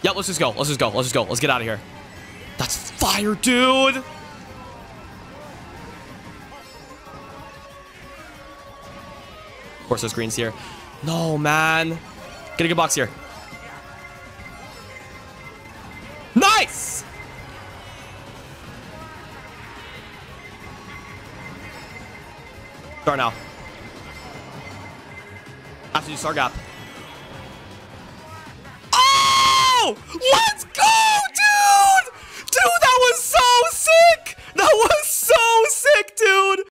Yep, let's just go. Let's just go. Let's just go. Let's get out of here. That's fire, dude. Of course, there's greens here. No, man. Get a good box here. Nice! Start now. Have to do star gap. Oh! Let's go, dude! Dude, that was so sick! That was so sick, dude!